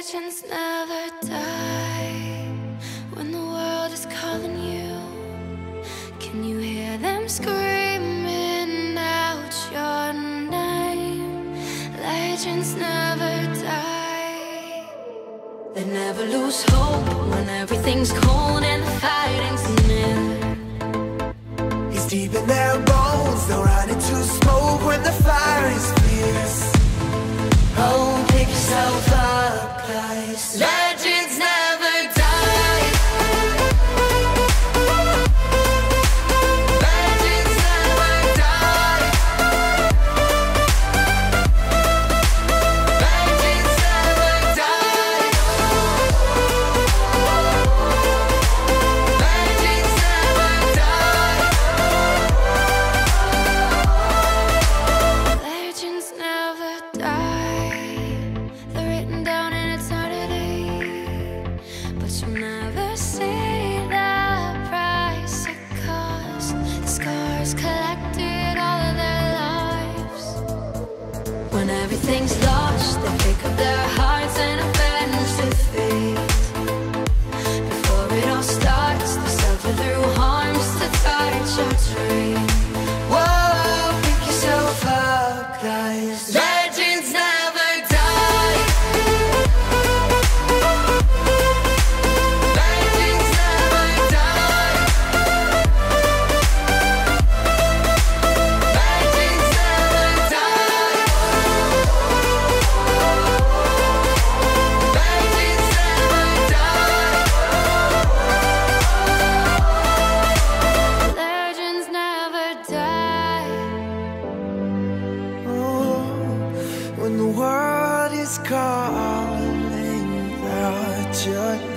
Legends never die when the world is calling you. Can you hear them screaming out your name? Legends never die. They never lose hope when everything's cold and the fighting's near. It's deep in their bones, they'll run into smoke when the fire is fierce. Oh, pick yourself up, guys. Legends never die. Legends never die. Legends never die. Legends never die. Legends never die. They're written down in eternity, but you'll never see the price it cost. The scars collected all of their lives. When everything's lost, they pick up their hearts and avenge defeat. Before it all starts, they suffer through harms to touch your tree. Whoa, pick yourself up, guys. Legends never die. Legends never die. Legends never die. Legends never die. Legends never die. Oh, when the world is calling out your